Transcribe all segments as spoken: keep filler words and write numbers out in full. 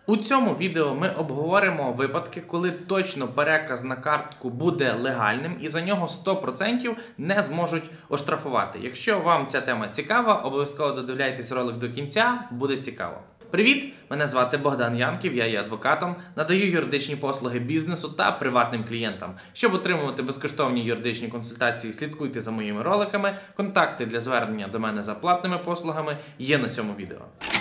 У цьому відео ми обговоримо випадки, коли точно переказ на картку буде легальним і за нього сто відсотків не зможуть оштрафувати. Якщо вам ця тема цікава, обов'язково додивляйтесь ролик до кінця, буде цікаво. Привіт! Мене звати Богдан Янків, я є адвокатом, надаю юридичні послуги бізнесу та приватним клієнтам. Щоб отримувати безкоштовні юридичні консультації, слідкуйте за моїми роликами, контакти для звернення до мене за платними послугами є на цьому відео.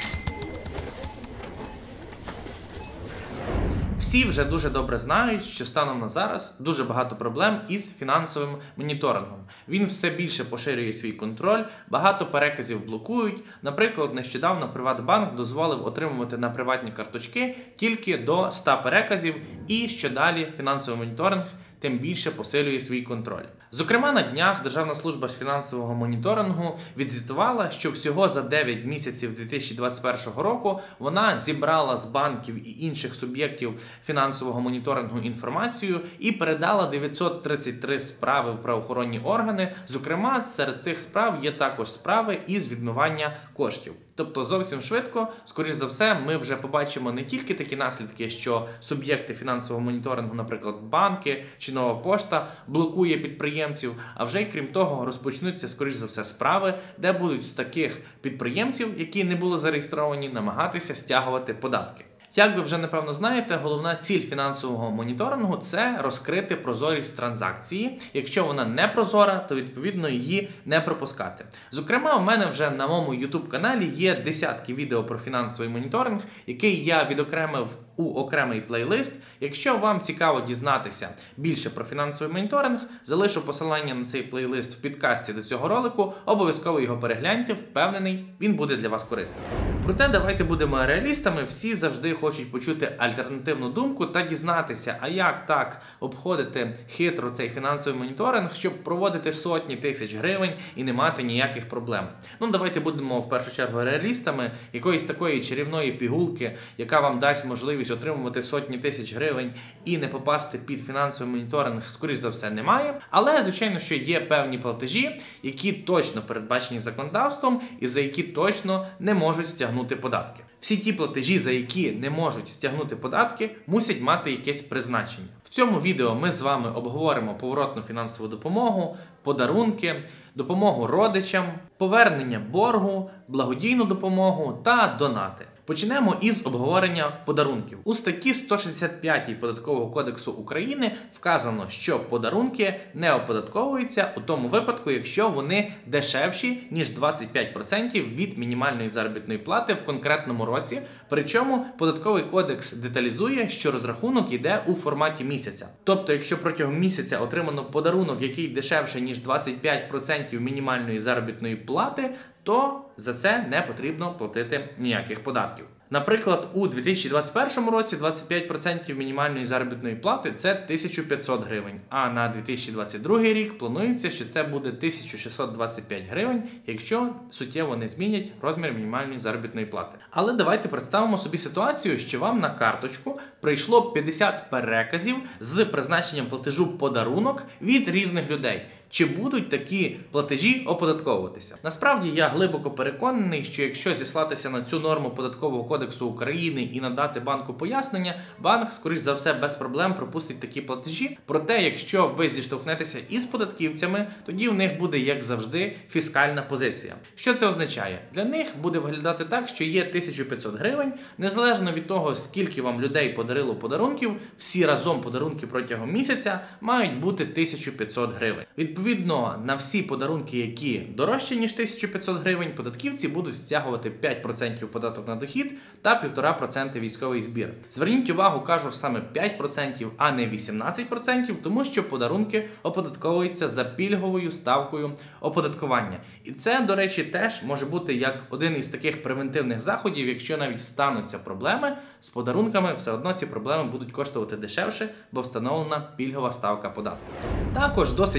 Всі вже дуже добре знають, що станом на зараз дуже багато проблем із фінансовим моніторингом. Він все більше поширює свій контроль, багато переказів блокують. Наприклад, нещодавно Приватбанк дозволив отримувати на приватні карточки тільки до ста переказів, і що далі фінансовий моніторинг тим більше посилює свій контроль. Зокрема, на днях Державна служба з фінансового моніторингу відзвітувала, що всього за дев'ять місяців дві тисячі двадцять першого року вона зібрала з банків і інших суб'єктів фінансового моніторингу інформацію і передала дев'ятсот тридцять три справи в правоохоронні органи. Зокрема, серед цих справ є також справи із відмивання коштів. Тобто зовсім швидко, скоріш за все, ми вже побачимо не тільки такі наслідки, що суб'єкти фінансового моніторингу, наприклад, банки чи Нова пошта, блокує підприємців, а вже й крім того розпочнуться, скоріш за все, справи, де будуть з таких підприємців, які не були зареєстровані, намагатися стягувати податки. Як ви вже напевно знаєте, головна ціль фінансового моніторингу – це розкрити прозорість транзакції. Якщо вона не прозора, то відповідно її не пропускати. Зокрема, у мене вже на моєму ютуб-каналі є десятки відео про фінансовий моніторинг, який я відокремив у окремий плейлист. Якщо вам цікаво дізнатися більше про фінансовий моніторинг, залишу посилання на цей плейлист в підкасті до цього ролику, обов'язково його перегляньте, впевнений, він буде для вас корисним. Проте давайте будемо реалістами, всі завжди хочуть почути альтернативну думку та дізнатися, а як так обходити хитро цей фінансовий моніторинг, щоб проводити сотні тисяч гривень і не мати ніяких проблем. Ну, давайте будемо в першу чергу реалістами, якоїсь такої чарівної пігулки, яка вам дасть можливість отримувати сотні тисяч гривень і не попасти під фінансовий моніторинг, скоріш за все, немає. Але, звичайно, що є певні платежі, які точно передбачені законодавством і за які точно не можуть стягнути податки. Всі ті платежі, за які не можуть стягнути податки, мусять мати якесь призначення. В цьому відео ми з вами обговоримо поворотну фінансову допомогу, подарунки, допомогу родичам, повернення боргу, благодійну допомогу та донати. Почнемо із обговорення подарунків. У статті сто шістдесят п'ять Податкового кодексу України вказано, що подарунки не оподатковуються у тому випадку, якщо вони дешевші, ніж двадцять п'ять відсотків від мінімальної заробітної плати в конкретному році. Причому Податковий кодекс деталізує, що розрахунок йде у форматі місяця. Тобто, якщо протягом місяця отримано подарунок, який дешевше, ніж двадцять п'ять відсотків мінімальної заробітної плати, то за це не потрібно платити ніяких податків. Наприклад, у дві тисячі двадцять першому році двадцять п'ять відсотків мінімальної заробітної плати – це тисяча п'ятсот гривень, а на дві тисячі двадцять другий рік планується, що це буде тисяча шістсот двадцять п'ять гривень, якщо суттєво не змінять розмір мінімальної заробітної плати. Але давайте представимо собі ситуацію, що вам на карточку прийшло п'ятдесят переказів з призначенням платежу подарунок від різних людей. Чи будуть такі платежі оподатковуватися? Насправді, я глибоко переконаний, що якщо зіслатися на цю норму Податкового кодексу України і надати банку пояснення, банк, скоріш за все, без проблем пропустить такі платежі. Проте, якщо ви зіштовхнетеся із податківцями, тоді в них буде, як завжди, фіскальна позиція. Що це означає? Для них буде виглядати так, що є тисяча п'ятсот гривень, незалежно від того, скільки вам людей подарило подарунків, всі разом подарунки протягом місяця мають бути тисяча п'ятсот гривень. Відповідно, на всі подарунки, які дорожчі, ніж тисяча п'ятсот гривень, податківці будуть стягувати п'ять відсотків податок на дохід та півтора відсотка військовий збір. Зверніть увагу, кажу саме п'ять відсотків, а не вісімнадцять відсотків, тому що подарунки оподатковуються за пільговою ставкою оподаткування. І це, до речі, теж може бути як один із таких превентивних заходів, якщо навіть стануться проблеми з подарунками, все одно ці проблеми будуть коштувати дешевше, бо встановлена пільгова ставка податку. Також досить часто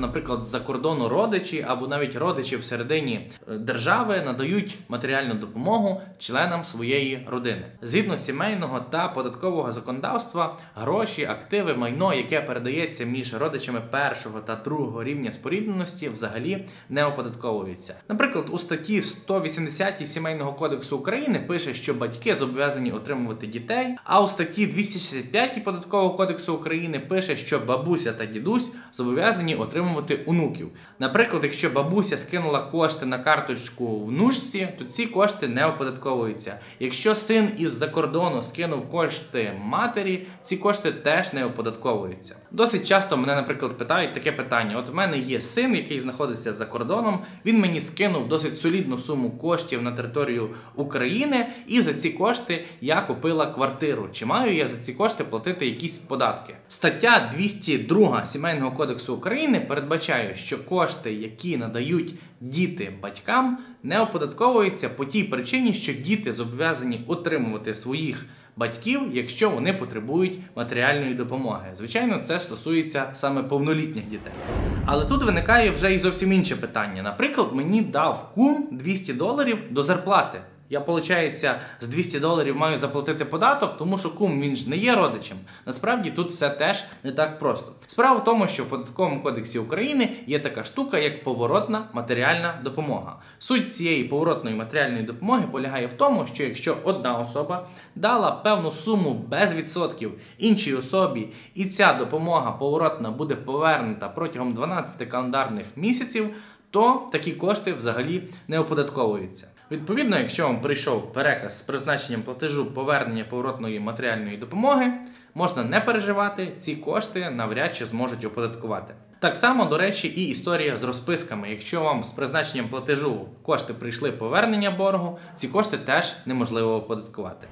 наприклад, з-за кордону родичі або навіть родичі всередині держави надають матеріальну допомогу членам своєї родини. Згідно сімейного та податкового законодавства, гроші, активи, майно, яке передається між родичами першого та другого рівня спорідненості, взагалі не оподатковується. Наприклад, у статті сто вісімдесят Сімейного кодексу України пише, що батьки зобов'язані отримувати дітей, а у статті двісті шістдесят п'ять Податкового кодексу України пише, що бабуся та дідусь зобов'язані отримувати онуків. Наприклад, якщо бабуся скинула кошти на карточку внучці, то ці кошти не оподатковуються. Якщо син із-за кордону скинув кошти матері, ці кошти теж не оподатковуються. Досить часто мене, наприклад, питають таке питання. От в мене є син, який знаходиться за кордоном, він мені скинув досить солідну суму коштів на територію України, і за ці кошти я купила квартиру. Чи маю я за ці кошти платити якісь податки? Стаття двісті два Сімейного кодексу України передбачає, що кошти, які надають діти батькам, не оподатковуються по тій причині, що діти зобов'язані отримувати своїх батьків, якщо вони потребують матеріальної допомоги. Звичайно, це стосується саме повнолітніх дітей. Але тут виникає вже і зовсім інше питання. Наприклад, мені дав кум двісті доларів до зарплати. Я, виходить, з двісті доларів маю заплатити податок, тому що кум, він ж не є родичем. Насправді тут все теж не так просто. Справа в тому, що в Податковому кодексі України є така штука, як поворотна матеріальна допомога. Суть цієї поворотної матеріальної допомоги полягає в тому, що якщо одна особа дала певну суму без відсотків іншій особі, і ця допомога поворотна буде повернута протягом дванадцяти календарних місяців, то такі кошти взагалі не оподатковуються. Відповідно, якщо вам прийшов переказ з призначенням платежу повернення поворотної матеріальної допомоги, можна не переживати, ці кошти навряд чи зможуть оподаткувати. Так само, до речі, і історія з розписками. Якщо вам з призначенням платежу кошти прийшли повернення боргу, ці кошти теж неможливо оподаткувати.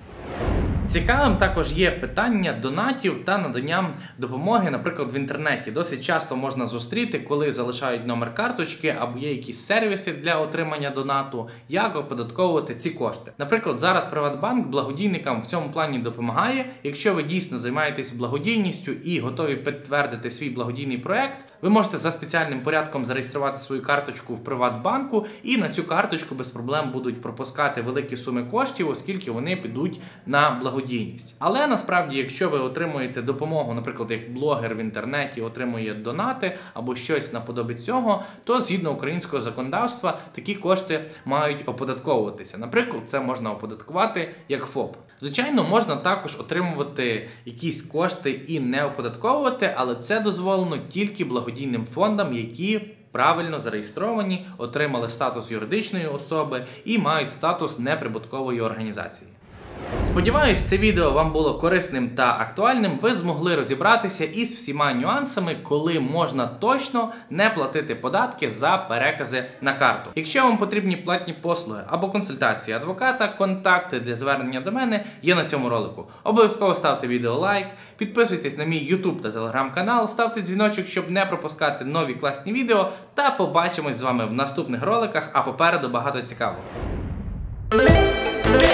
Цікавим також є питання донатів та надання допомоги, наприклад, в інтернеті. Досить часто можна зустріти, коли залишають номер карточки або є якісь сервіси для отримання донату, як оподатковувати ці кошти. Наприклад, зараз Приватбанк благодійникам в цьому плані допомагає. Якщо ви дійсно займаєтесь благодійністю і готові підтвердити свій благодійний проект, ви можете за спеціальним порядком зареєструвати свою карточку в Приватбанку, і на цю карточку без проблем будуть пропускати великі суми коштів, оскільки вони підуть на благодійність. Але насправді, якщо ви отримуєте допомогу, наприклад, як блогер в інтернеті отримує донати або щось наподобі цього, то згідно українського законодавства такі кошти мають оподатковуватися. Наприклад, це можна оподаткувати як ФОП. Звичайно, можна також отримувати якісь кошти і не оподатковувати, але це дозволено тільки благодійним фондам, які правильно зареєстровані, отримали статус юридичної особи і мають статус неприбуткової організації. Сподіваюсь, це відео вам було корисним та актуальним. Ви змогли розібратися із всіма нюансами, коли можна точно не платити податки за перекази на карту. Якщо вам потрібні платні послуги або консультації адвоката, контакти для звернення до мене є на цьому ролику. Обов'язково ставте відео лайк, підписуйтесь на мій YouTube та Telegram канал, ставте дзвіночок, щоб не пропускати нові класні відео, та побачимось з вами в наступних роликах, а попереду багато цікавого.